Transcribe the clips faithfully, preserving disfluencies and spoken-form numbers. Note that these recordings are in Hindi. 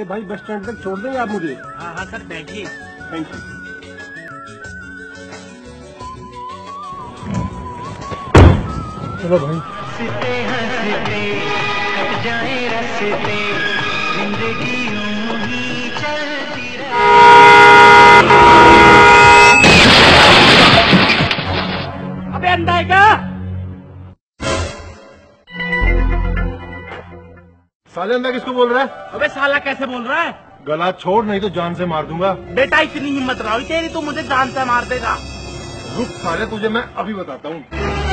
भाई बस स्टैंड तक छोड़ देंगे आप मुझे? हाँ हाँ सर, बैठिए। Thank you. चलो भाई। हंसते हंसते कट जाए रस्ते, जिंदगी यूं ही चलती रहे। अबे अंधा है क्या? साले अंदर किसको बोल रहा है? अबे साला कैसे बोल रहा है? गला छोड़ नहीं तो जान से मार दूंगा। बेटा इतनी हिम्मत रहा तेरी, तू मुझे जान से मार देगा। रुक साले, तुझे मैं अभी बताता हूँ।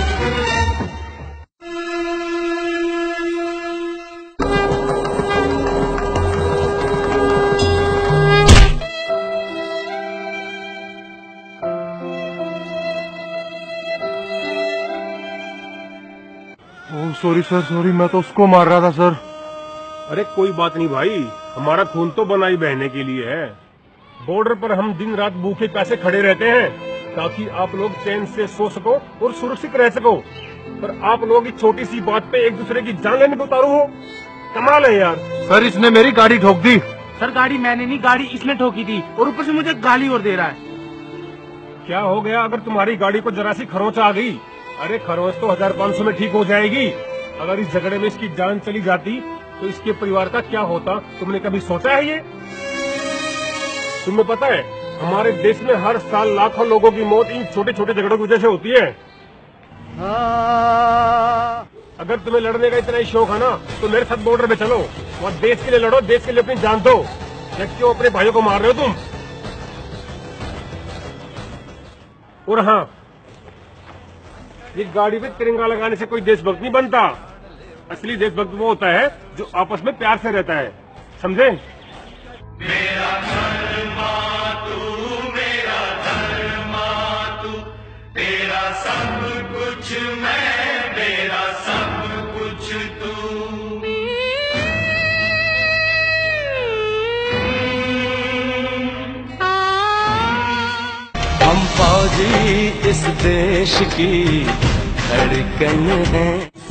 ओह सॉरी सर, सॉरी, मैं तो उसको मार रहा था सर। अरे कोई बात नहीं भाई, हमारा खून तो बनाई बहने के लिए है। बॉर्डर पर हम दिन रात भूखे प्यासे खड़े रहते हैं ताकि आप लोग चैन से सो सको और सुरक्षित रह सको, पर आप लोग इस छोटी सी बात पे एक दूसरे की जान लेने को उतारू हो। कमाल है यार। सर इसने मेरी गाड़ी ठोक दी। सर गाड़ी मैंने नहीं, गाड़ी इसने ठोकी थी, और ऊपर से मुझे गाली और दे रहा है। क्या हो गया अगर तुम्हारी गाड़ी को जरा सी खरोंच आ गई? अरे खरोंच तो हजार पाँच सौ में ठीक हो जाएगी। अगर इस झगड़े में इसकी जान चली जाती तो इसके परिवार का क्या होता, तुमने कभी सोचा है ये? तुम्हें पता है हमारे देश में हर साल लाखों लोगों की मौत इन छोटे छोटे झगड़ों की वजह से होती है। अगर तुम्हें लड़ने का इतना ही शौक है ना तो मेरे साथ बॉर्डर पे चलो, और देश के लिए लड़ो, देश के लिए अपनी जान दो। या क्यों अपने भाइयों को मार रहे हो तुम? और हाँ, ये गाड़ी पे तिरंगा लगाने से कोई देशभक्त नहीं बनता। असली देशभक्त वो होता है जो आपस में प्यार से रहता है, समझे? मेरा धर्मा तू, मेरा धर्मा तू, तेरा सब कुछ मैं, मेरा सब कुछ तू। हम फौजी इस देश की धड़कन हैं।